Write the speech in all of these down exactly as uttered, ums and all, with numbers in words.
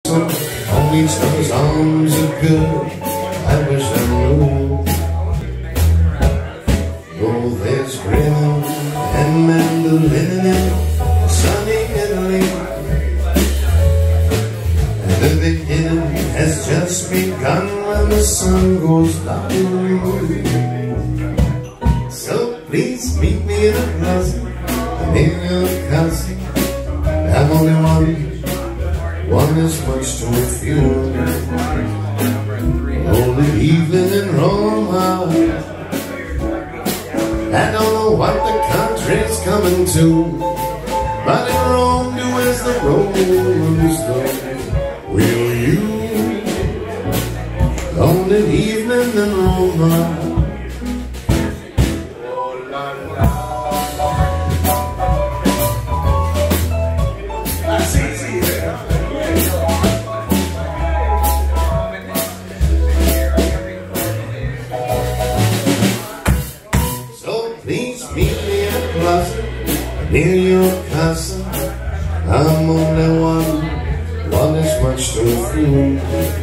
on each other's arms are good. I wish I knew. Oh, there's grin and mandolin in sunny Italy, and the beginning has just begun when the sun goes down. So please meet me in a closet, I'm in your cousin. I'm only one, one is much too few. Oh, the evening in Roma, I don't know what the country's coming to, but in Rome do as the Romans do. Will you, on an evening in Roma? Please meet me in a closet near your castle. I'm only one, one is much too few.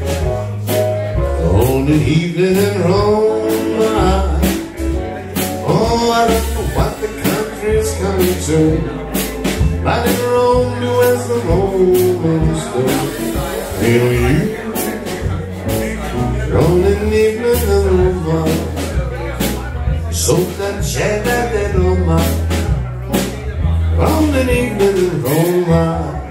On an evening in Rome, I, oh, I don't know what the country's coming to, but in Rome do as the Romans do. Will you, on an evening in Rome, sotto il cielo di Roma, on an evening in Roma.